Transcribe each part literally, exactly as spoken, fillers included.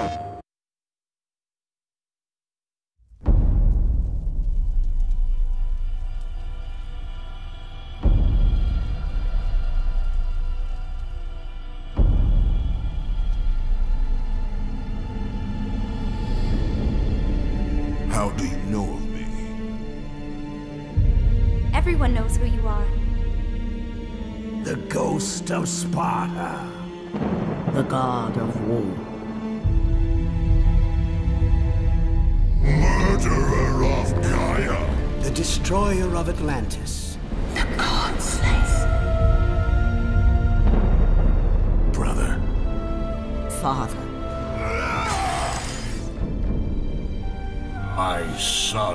How do you know of me? Everyone knows who you are. The ghost of Sparta. The god of war. Murderer of Gaia. The destroyer of Atlantis. The god slays. Brother. Father. My son.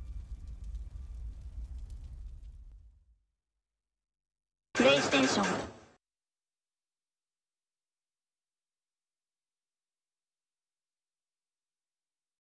PlayStation